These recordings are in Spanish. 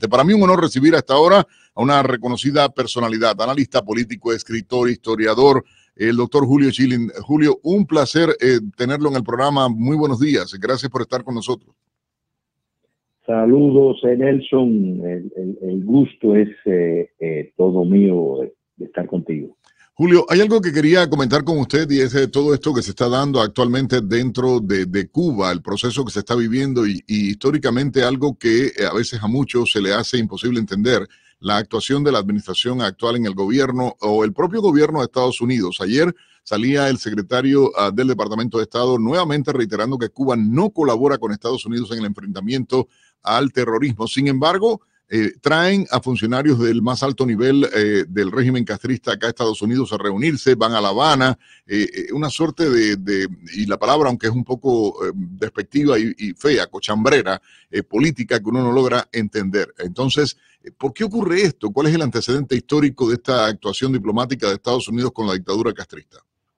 interesante. Para mí un honor recibir a esta hora a una reconocida personalidad, analista político, escritor, historiador, el doctor Julio Schilling. Julio, un placer tenerlo en el programa. Muy buenos días. Gracias por estar con nosotros. Saludos, Nelson. El gusto es todo mío de estar contigo. Julio, hay algo que quería comentar con usted y es todo esto que se está dando actualmente dentro de Cuba, el proceso que se está viviendo y históricamente algo que a veces a muchos se le hace imposible entender, la actuación de la administración actual en el gobierno o el propio gobierno de Estados Unidos. Ayer salía el secretario del Departamento de Estado nuevamente reiterando que Cuba no colabora con Estados Unidos en el enfrentamiento al terrorismo. Sin embargo, traen a funcionarios del más alto nivel del régimen castrista acá a Estados Unidos a reunirse, van a La Habana, una suerte y la palabra, aunque es un poco despectiva y fea, cochambrera, política que uno no logra entender. Entonces, ¿por qué ocurre esto? ¿Cuál es el antecedente histórico de esta actuación diplomática de Estados Unidos con la dictadura castrista?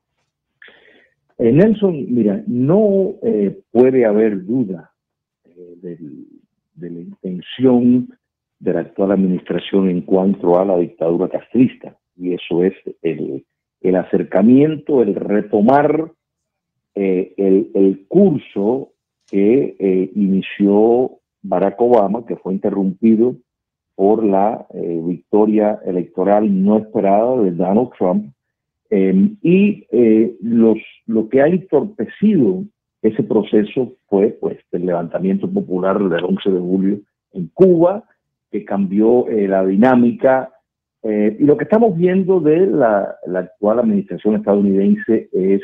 Nelson, mira, no puede haber duda de la intención de la actual administración en cuanto a la dictadura castrista, y eso es el acercamiento, el retomar el curso que inició Barack Obama, que fue interrumpido por la victoria electoral no esperada de Donald Trump, lo que ha entorpecido ese proceso fue pues el levantamiento popular del 11 de julio en Cuba, que cambió la dinámica, y lo que estamos viendo de la actual administración estadounidense es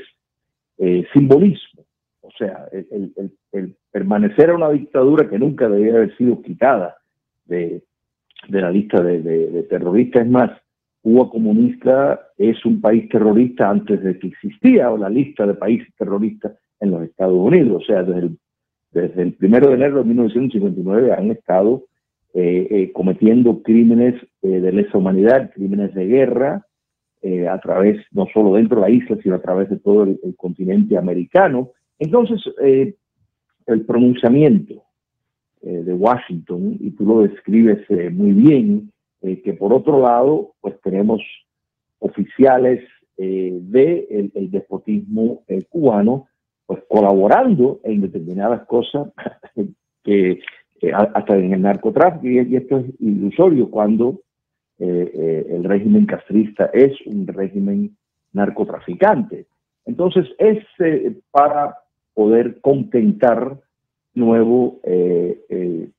simbolismo. O sea, el permanecer a una dictadura que nunca debía haber sido quitada de la lista de terroristas. Es más, Cuba comunista es un país terrorista antes de que existía la lista de países terroristas en los Estados Unidos. O sea, desde el 1 de enero de 1959 han estado cometiendo crímenes de lesa humanidad, crímenes de guerra, a través, no solo dentro de la isla, sino a través de todo el continente americano. Entonces, el pronunciamiento de Washington, y tú lo describes muy bien, que por otro lado, pues tenemos oficiales del despotismo cubano, pues colaborando en determinadas cosas que hasta en el narcotráfico, y esto es ilusorio cuando el régimen castrista es un régimen narcotraficante. Entonces es para poder contentar nuevos de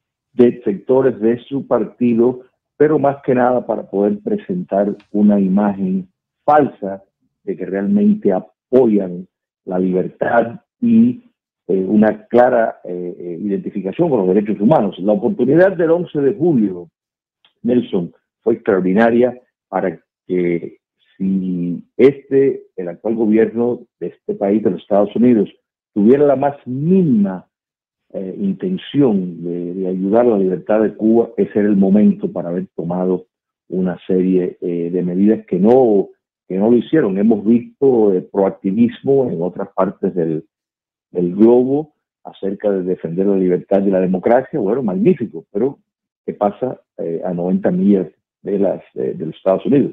sectores de su partido, pero más que nada para poder presentar una imagen falsa de que realmente apoyan la libertad y una clara identificación con los derechos humanos. La oportunidad del 11 de julio, Nelson, fue extraordinaria para que si el actual gobierno de este país, de los Estados Unidos, tuviera la más mínima intención de ayudar a la libertad de Cuba, ese era el momento para haber tomado una serie de medidas que no lo hicieron. Hemos visto proactivismo en otras partes del globo acerca de defender la libertad y la democracia. Bueno, magnífico, pero ¿qué pasa a 90 millas de los Estados Unidos?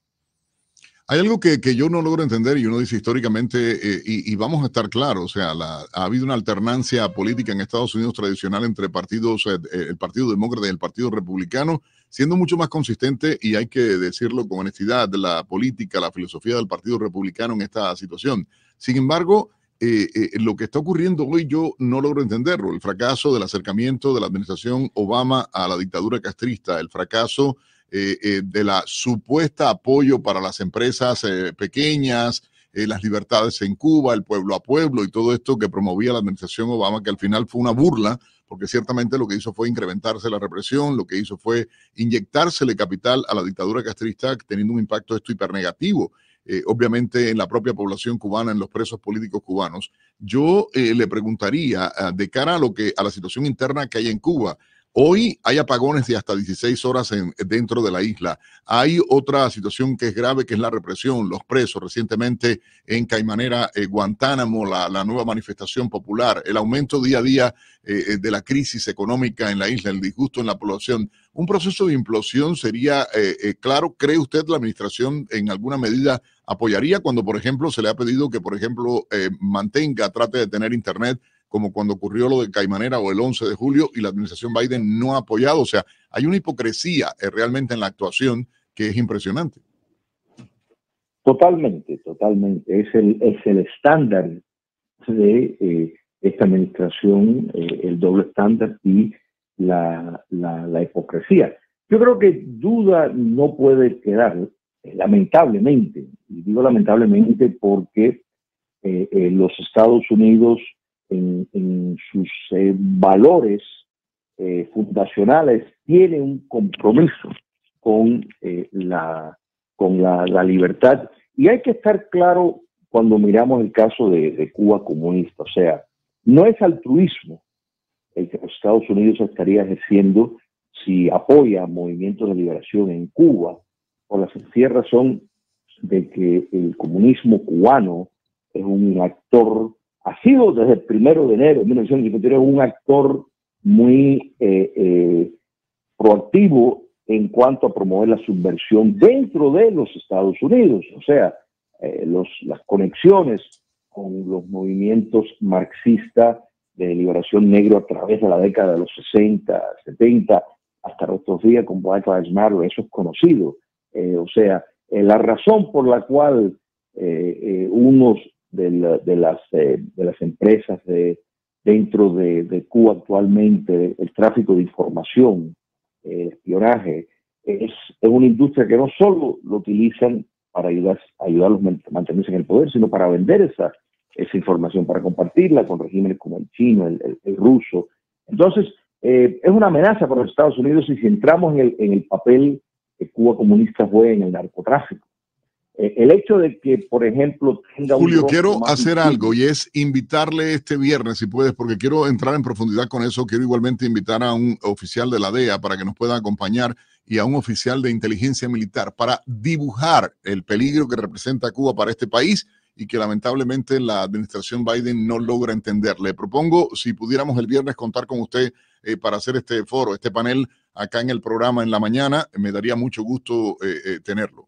Hay algo que yo no logro entender y uno dice históricamente, y vamos a estar claros, o sea, ha habido una alternancia política en Estados Unidos tradicional entre partidos, el Partido Demócrata y el Partido Republicano, siendo mucho más consistente, y hay que decirlo con honestidad, la política, la filosofía del Partido Republicano en esta situación. Sin embargo, lo que está ocurriendo hoy yo no logro entenderlo. El fracaso del acercamiento de la administración Obama a la dictadura castrista, el fracaso de la supuesta apoyo para las empresas pequeñas, las libertades en Cuba, el pueblo a pueblo y todo esto que promovía la administración Obama, que al final fue una burla, porque ciertamente lo que hizo fue incrementarse la represión, lo que hizo fue inyectársele capital a la dictadura castrista, teniendo un impacto esto hipernegativo, obviamente en la propia población cubana, en los presos políticos cubanos. Yo le preguntaría, de cara a la situación interna que hay en Cuba, Hoy hay apagones de hasta 16 horas dentro de la isla. Hay otra situación que es grave, que es la represión, los presos. Recientemente en Caimanera, Guantánamo, la nueva manifestación popular, el aumento día a día de la crisis económica en la isla, el disgusto en la población. Un proceso de implosión sería claro. ¿Cree usted la administración en alguna medida apoyaría cuando, por ejemplo, se le ha pedido que, por ejemplo, trate de tener internet, como cuando ocurrió lo de Caimanera o el 11 de julio y la administración Biden no ha apoyado? O sea, hay una hipocresía realmente en la actuación que es impresionante. Totalmente, totalmente. Es el estándar de esta administración, el doble estándar y la hipocresía. Yo creo que duda no puede quedar, lamentablemente, y digo lamentablemente porque los Estados Unidos en sus valores fundacionales tiene un compromiso con la libertad, y hay que estar claro cuando miramos el caso de Cuba comunista. O sea, no es altruismo el que los Estados Unidos estaría ejerciendo si apoya movimientos de liberación en Cuba, por la sencilla razón de que el comunismo cubano es un actor, ha sido desde el 1 de enero de 1953, un actor muy proactivo en cuanto a promover la subversión dentro de los Estados Unidos. O sea, las conexiones con los movimientos marxistas de liberación negro a través de la década de los 60, 70, hasta nuestros días con Black Lives Matter, eso es conocido. O sea, la razón por la cual unos de las empresas dentro de Cuba actualmente, el tráfico de información, espionaje, es una industria que no solo lo utilizan para ayudarlos a mantenerse en el poder, sino para vender esa información, para compartirla con regímenes como el chino, el ruso. Entonces, es una amenaza para los Estados Unidos, y si entramos en el papel que Cuba comunista juega en el narcotráfico. El hecho de que, por ejemplo, tenga Julio, quiero hacer algo, y es invitarle este viernes, si puedes, porque quiero entrar en profundidad con eso. Quiero igualmente invitar a un oficial de la DEA para que nos pueda acompañar, y a un oficial de inteligencia militar, para dibujar el peligro que representa Cuba para este país y que lamentablemente la administración Biden no logra entender. Le propongo, si pudiéramos el viernes contar con usted para hacer este foro, este panel acá en el programa en la mañana, me daría mucho gusto tenerlo.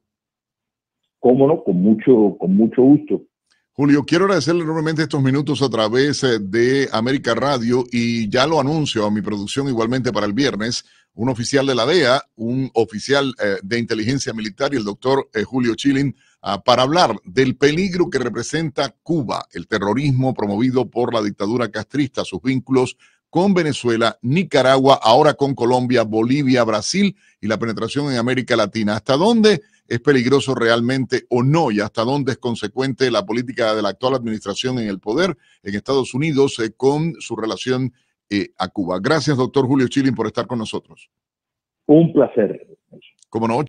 Cómo no, con mucho gusto. Julio, quiero agradecerle enormemente estos minutos a través de América Radio, y ya lo anuncio a mi producción igualmente para el viernes, un oficial de la DEA, un oficial de inteligencia militar, y el doctor Julio Chilin, para hablar del peligro que representa Cuba, el terrorismo promovido por la dictadura castrista, sus vínculos con Venezuela, Nicaragua, ahora con Colombia, Bolivia, Brasil, y la penetración en América Latina. ¿Hasta dónde es peligroso realmente o no, y hasta dónde es consecuente la política de la actual administración en el poder en Estados Unidos con su relación a Cuba? Gracias, doctor Julio Chilin, por estar con nosotros. Un placer. Como no.